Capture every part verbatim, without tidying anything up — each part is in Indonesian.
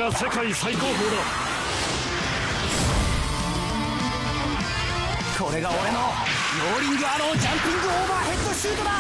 これが俺のローリングアロージャンピングオーバーヘッドシュートだ。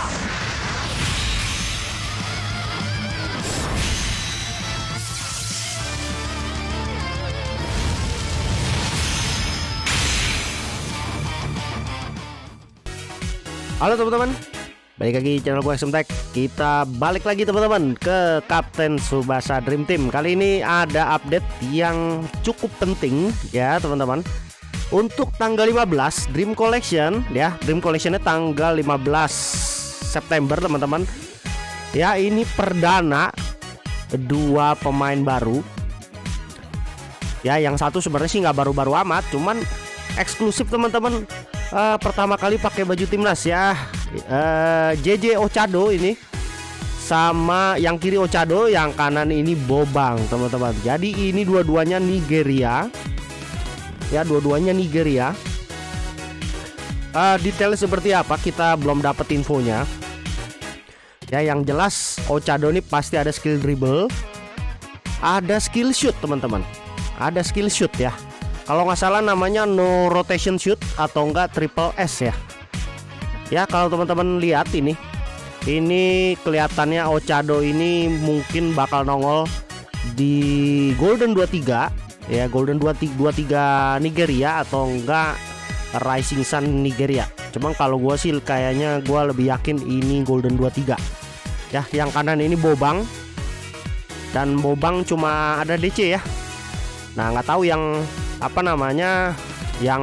Halo teman-teman, balik lagi channel gue Xmtek. Kita balik lagi teman-teman ke Kapten Tsubasa Dream Team. Kali ini ada update yang cukup penting ya teman-teman. Untuk tanggal lima belas Dream Collection ya, Dream Collectionnya tanggal lima belas September teman-teman. Ya ini perdana dua pemain baru. Ya yang satu sebenarnya sih nggak baru-baru amat, cuman eksklusif teman-teman. Uh, pertama kali pakai baju timnas ya, uh, J J Ochado ini sama yang kiri Ochado, yang kanan ini Bobang teman-teman. Jadi ini dua-duanya Nigeria ya, dua-duanya Nigeria. Uh, detailnya seperti apa kita belum dapat infonya ya. Yang jelas Ochado ini pasti ada skill dribble, ada skill shoot teman-teman, ada skill shoot ya. Kalau nggak salah namanya no rotation shoot atau enggak triple S ya. Ya kalau teman-teman lihat ini, ini kelihatannya Ochado ini mungkin bakal nongol di Golden dua puluh tiga ya, Golden dua puluh tiga Nigeria atau enggak Rising Sun Nigeria. Cuman kalau gue sih kayaknya gue lebih yakin ini Golden dua puluh tiga ya. Yang kanan ini Bobang, dan Bobang cuma ada D C ya. Nah nggak tahu yang apa namanya yang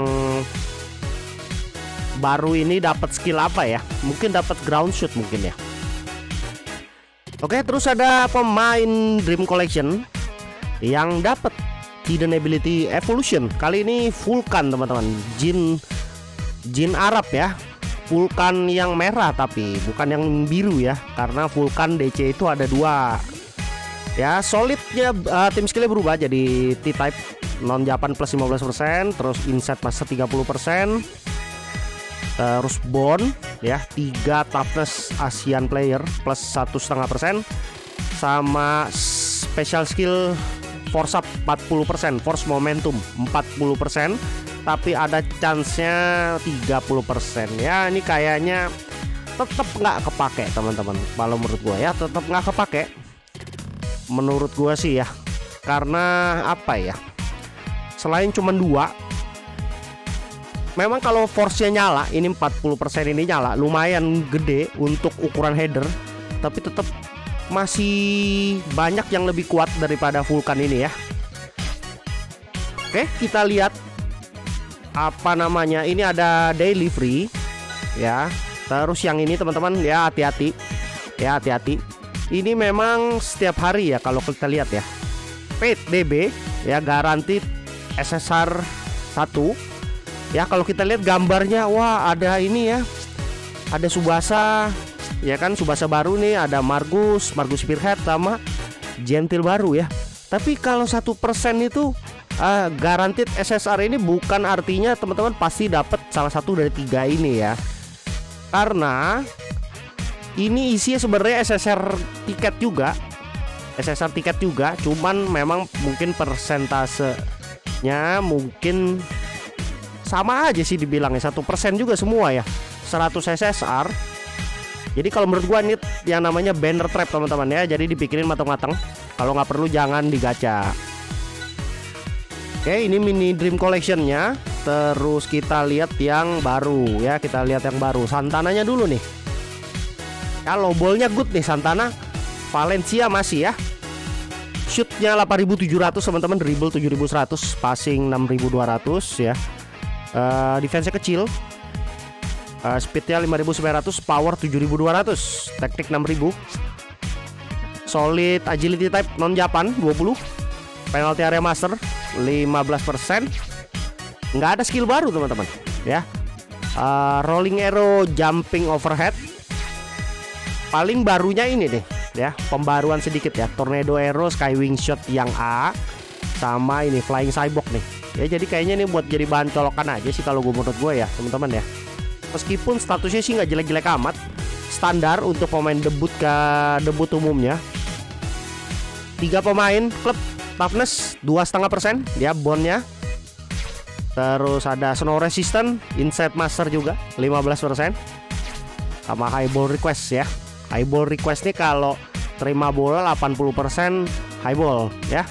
baru ini dapat skill apa ya, mungkin dapat ground shoot mungkin ya. Oke, terus ada pemain Dream Collection yang dapat hidden ability evolution. Kali ini Vulcan teman-teman, Jin Jin Arab ya, Vulcan yang merah tapi bukan yang biru ya, karena Vulcan D C itu ada dua ya. Solidnya uh, tim skillnya berubah jadi T-type, non Japan plus lima belas persen, terus Insight Master tiga puluh persen, terus Bond ya tiga toughness Asian player plus satu koma lima persen, sama special skill force up empat puluh persen, force momentum empat puluh persen, tapi ada chance-nya tiga puluh persen ya. Ini kayaknya tetap nggak kepake teman-teman, kalau menurut gua ya tetap nggak kepake menurut gua sih ya. Karena apa ya, selain cuma dua, memang kalau force-nya nyala, ini empat puluh persen ini nyala, lumayan gede untuk ukuran header, tapi tetap masih banyak yang lebih kuat daripada Vulcan ini ya. Oke, kita lihat apa namanya, ini ada daily free ya. Terus yang ini teman-teman ya, hati-hati ya, hati-hati. Ini memang setiap hari ya kalau kita lihat ya. Paid D B ya, guaranteed S S R satu ya. Kalau kita lihat gambarnya, wah ada ini ya, ada Tsubasa ya kan, Tsubasa baru nih, ada Margus, Margus Spearhead sama Gentil baru ya. Tapi kalau satu persen itu uh, guaranteed S S R ini bukan artinya teman-teman pasti dapat salah satu dari tiga ini ya, karena ini isinya sebenarnya S S R tiket juga, S S R tiket juga, cuman memang mungkin persentasenya mungkin sama aja sih dibilangnya, satu persen juga semua ya, seratus S S R. Jadi kalau menurut gua ini yang namanya banner trap teman-teman ya, jadi dipikirin matang-matang, kalau nggak perlu jangan digacha. Oke, ini mini Dream Collection-nya. Terus kita lihat yang baru ya, kita lihat yang baru, Santananya dulu nih. Kalau ballnya good nih Santana, Valencia masih ya. Shootnya delapan ribu tujuh ratus teman-teman, dribble tujuh ribu seratus, passing enam ribu dua ratus ya. uh, Defense-nya kecil, uh, speednya lima ribu sembilan ratus, power tujuh ribu dua ratus, teknik enam ribu. Solid agility type non Japan dua puluh, penalty area master lima belas persen. Nggak ada skill baru teman-teman ya. uh, Rolling arrow, jumping overhead. Paling barunya ini nih ya, pembaruan sedikit ya, tornado arrow, skywing shot yang A, sama ini flying cyborg nih ya. Jadi kayaknya ini buat jadi bahan colokan aja sih kalau gue, menurut gue ya teman-teman ya. Meskipun statusnya sih nggak jelek-jelek amat, standar untuk pemain debut ke debut umumnya. Tiga pemain klub Toughness dua koma lima persen dia bondnya. Terus ada Snow Resistant, Insight Master juga lima belas persen. Sama High Ball Request ya. High Ball Request nih kalau terima bola delapan puluh persen high ball ya.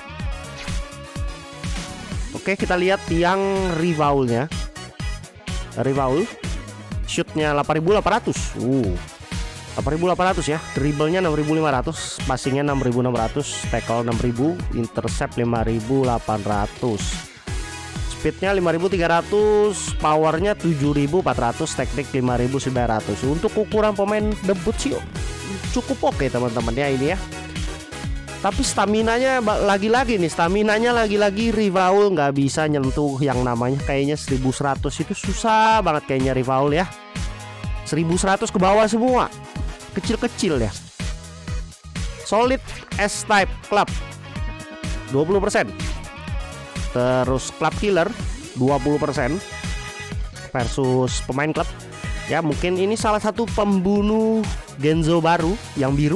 Oke, kita lihat yang revolve-nya. Revolve shootnya delapan ribu delapan ratus. Uh. delapan ribu delapan ratus ya. Dribblenya enam ribu lima ratus, passingnya enam ribu enam ratus, tackle enam ribu, intercept lima ribu delapan ratus. Speednya lima ribu tiga ratus, powernya tujuh ribu empat ratus, teknik lima ribu sembilan ratus. Untuk ukuran pemain debut sih cukup oke teman-teman ya ini ya. Tapi staminanya lagi-lagi nih, staminanya lagi-lagi Rivaul nggak bisa nyentuh yang namanya kayaknya seribu seratus, itu susah banget kayaknya Rivaul ya. seribu seratus ke bawah semua, kecil-kecil ya. Solid S-Type Club dua puluh persen. Terus Club Killer dua puluh persen versus pemain klub. Ya mungkin ini salah satu pembunuh Genzo baru yang biru.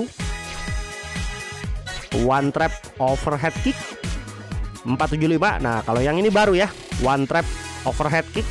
One Trap Overhead Kick empat tujuh lima. Nah kalau yang ini baru ya, One Trap Overhead Kick.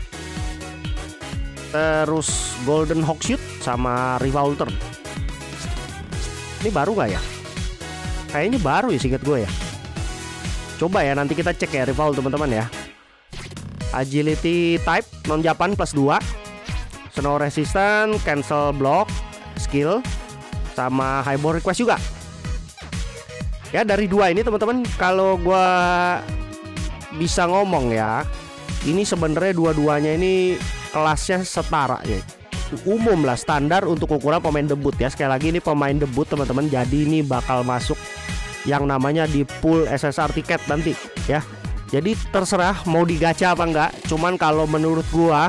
Terus Golden Hawk Shoot sama Revolver. Ini baru nggak ya? Kayaknya baru ya singkat gue ya. Coba ya nanti kita cek ya Revolver teman-teman ya. Agility Type non Japan plus dua, Snow Resistant, Cancel Block, Skill, sama High Ball Request juga. Ya dari dua ini teman-teman, kalau gua bisa ngomong ya, ini sebenarnya dua-duanya ini kelasnya setara ya, umum lah, standar untuk ukuran pemain debut ya. Sekali lagi ini pemain debut teman-teman, jadi ini bakal masuk yang namanya di pool S S R tiket nanti ya. Jadi terserah mau digacha apa enggak. Cuman kalau menurut gua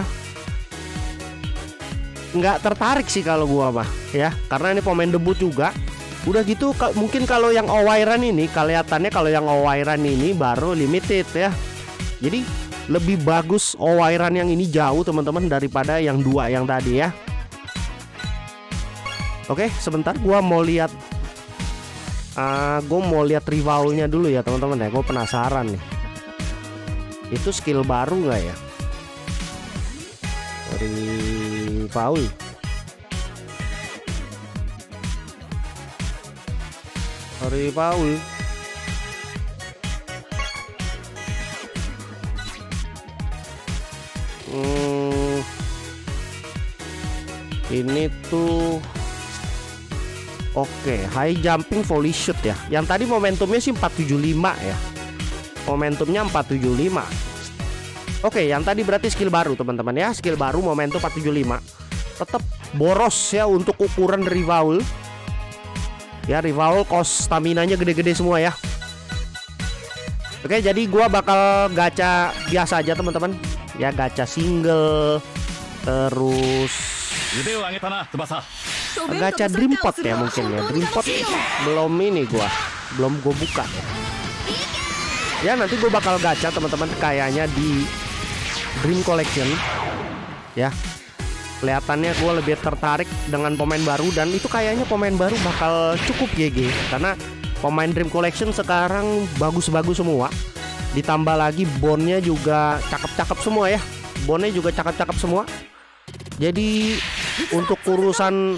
nggak tertarik sih kalau gua mah ya, karena ini pemain debut juga. Udah gitu mungkin kalau yang Owairan ini kelihatannya kalau yang Owairan ini baru limited ya. Jadi lebih bagus Owairan yang ini jauh teman-teman daripada yang dua yang tadi ya. Oke, sebentar gua mau lihat uh, gua mau lihat rivalnya dulu ya teman-teman ya. Gua penasaran nih. Itu skill baru nggak ya? Rival. Rival. Hmm, ini tuh oke, okay, high jumping volley shoot ya. Yang tadi momentumnya sih empat tujuh lima ya. Momentumnya empat tujuh lima. Oke, okay, yang tadi berarti skill baru teman-teman ya. Skill baru momentum empat tujuh lima. Tetap boros ya untuk ukuran rival. Ya rival cost stamina-nya gede-gede semua ya. Oke, jadi gua bakal gacha biasa aja teman-teman. Ya gacha single. Terus gacha dream pot ya mungkin ya. Dream pot belum ini gua, belum gua buka. Ya nanti gua bakal gacha teman-teman kayaknya di Dream Collection. Ya. Kelihatannya gue lebih tertarik dengan pemain baru, dan itu kayaknya pemain baru bakal cukup G G karena pemain Dream Collection sekarang bagus-bagus semua. Ditambah lagi bondnya juga cakep-cakep semua ya. Bondnya juga cakep-cakep semua. Jadi untuk urusan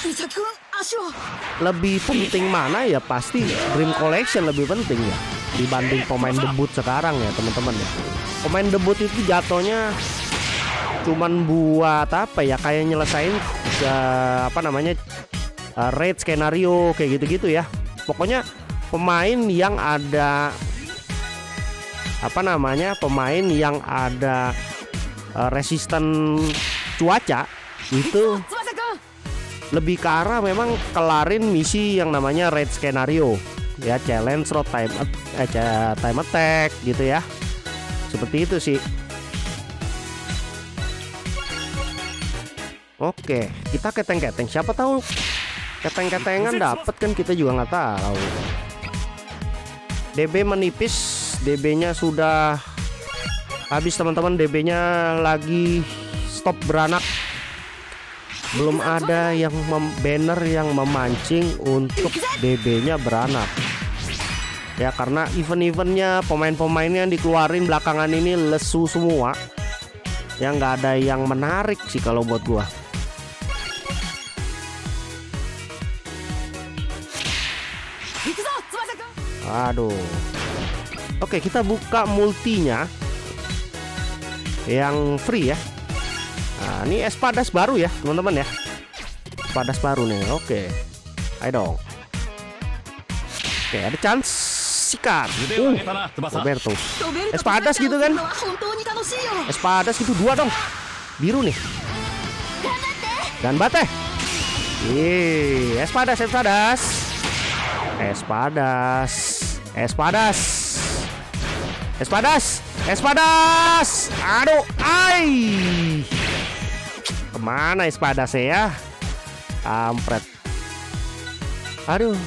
lebih penting mana ya, pasti Dream Collection lebih penting ya dibanding pemain debut sekarang ya teman-teman ya. Pemain debut itu jatuhnya cuman buat apa ya, kayak nyelesain uh, apa namanya uh, raid skenario kayak gitu-gitu ya. Pokoknya pemain yang ada apa namanya pemain yang ada uh, resisten cuaca itu lebih ke arah memang kelarin misi yang namanya raid skenario ya, challenge road time eh, time attack gitu ya, seperti itu sih. Oke, kita keteng-keteng. Siapa tahu keteng-ketengan dapet kan, kita juga nggak tahu. D B menipis, D B-nya sudah habis teman-teman. D B-nya lagi stop beranak. Belum ada yang banner yang memancing untuk D B-nya beranak. ya, karena event-eventnya pemain-pemainnya yang dikeluarin belakangan ini lesu semua. Ya nggak ada yang menarik sih kalau buat gua. Aduh. Oke, kita buka multinya yang free ya. Nah, ini Espadas baru ya, teman-teman ya. Espadas baru nih. Oke. Ayo dong. Oke, ada chance sikat. Uh, Roberto. Espadas gitu kan? Espadas gitu dua dong. Biru nih. Dan bate. Ih, Espadas, Espadas. Espadas. Espadas. Espadas. Espadas. Aduh, ai. Kemana Espadas ya? Kampret. Aduh.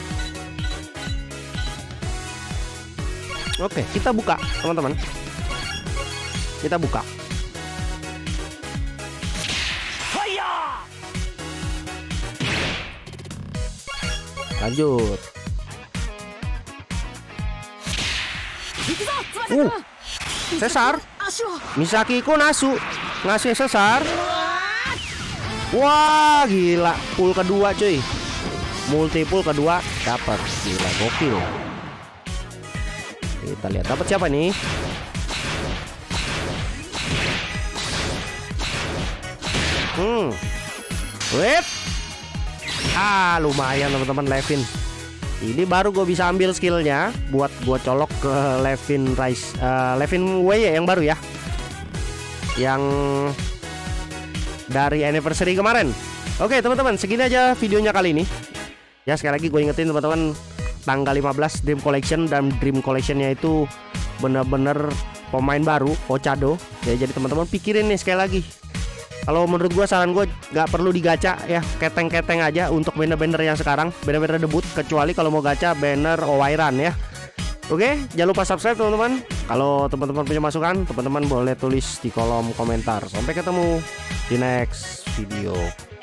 Oke, kita buka, teman-teman. Kita buka. Lanjut. Uh, Cesar. Misaki-kun Nasu. Ngasih Cesar. Wah, gila. Pool kedua, cuy. Multipool kedua dapat. Gila, gokil. Kita lihat dapat siapa nih? Hmm. Wait. Ah, lumayan teman-teman Levin. Ini baru gue bisa ambil skillnya buat gue colok ke Levin Rice, uh, Levin W yang baru ya, yang dari anniversary kemarin. Oke teman-teman, segini aja videonya kali ini. Ya sekali lagi gue ingetin teman-teman, tanggal lima belas Dream Collection, dan Dream Collectionnya itu bener-bener pemain baru, Ochado. Ya, jadi teman-teman pikirin nih sekali lagi. Kalau menurut gue, saran gue nggak perlu digacha ya, keteng-keteng aja untuk banner-banner yang sekarang, banner-banner debut, kecuali kalau mau gacha banner Owairan ya. Oke, jangan lupa subscribe teman-teman. Kalau teman-teman punya masukan, teman-teman boleh tulis di kolom komentar. Sampai ketemu di next video.